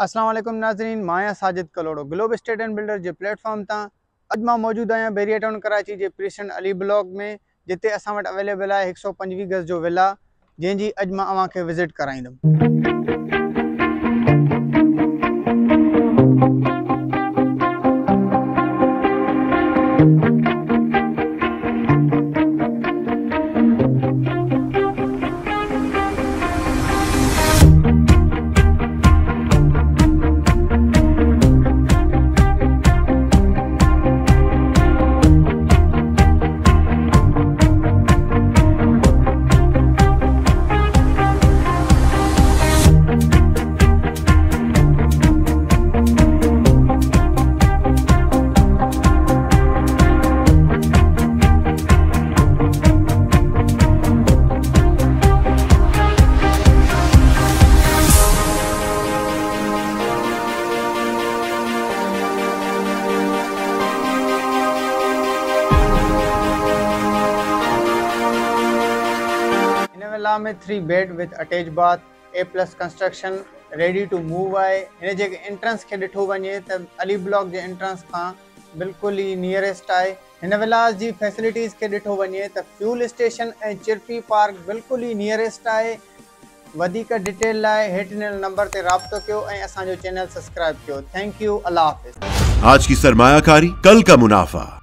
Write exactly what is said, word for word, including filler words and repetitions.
अस्सलाम वालेकुम नाज़रीन, माया Sajid Kalhoro globe estate and builder जे प्लेटफॉर्म ता अज मां मौजूद आहियां बेरिया टाउन कराची जे प्रिशन अली ब्लॉक में, जिते असां वटि अवेलेबल आहे एक सौ पंजवीह गज जो विला, जंहिंजी अॼु मां अव्हांखे विज़िट कराईंदुमि। विला में three bed with attach bath, A plus construction, ready to move आहे। हिन जे एंट्रेंस के ॾिठो वञे त अली ब्लॉक जे एंट्रेंस खां बिल्कुल ही नियरेस्ट आहे। हिन विलास जी फैसिलिटीज़ के ॾिठो वञे त फ्यूल स्टेशन ऐं चिरपी पार्क बिल्कुल ही नियरेस्ट आहे। वधीक डिटेल लाइ हेठि ॾिनल नंबर ते राब्तो कयो ऐं असांजो चैनल सब्सक्राइब कयो। थैंक यू, अल्लाह हाफ़िज़। आज की सरमायाकारी, कल का मुनाफा।